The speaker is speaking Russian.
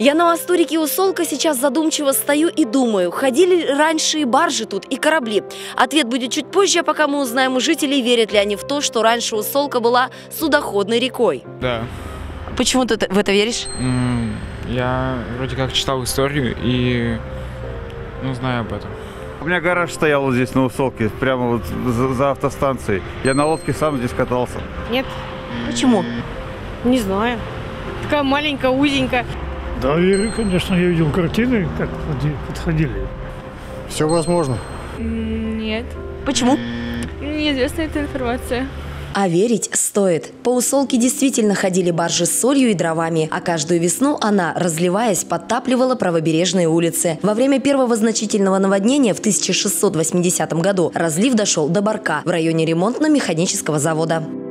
Я на мосту реки Усолка сейчас задумчиво стою и думаю, ходили ли раньше и баржи тут, и корабли? Ответ будет чуть позже, а пока мы узнаем у жителей, верят ли они в то, что раньше Усолка была судоходной рекой. Да. Почему ты в это веришь? Я вроде как читал историю и знаю об этом. У меня гараж стоял вот здесь на Усолке, прямо вот за автостанцией. Я на лодке сам здесь катался. Нет. Почему? Не знаю. Такая маленькая, узенькая. Да, верю, конечно, я видел картины, как подходили. Все возможно. Нет. Почему? Неизвестна эта информация. А верить стоит. По Усолке действительно ходили баржи с солью и дровами, а каждую весну она, разливаясь, подтапливала правобережные улицы. Во время первого значительного наводнения в 1680 году разлив дошел до Барка в районе ремонтно-механического завода.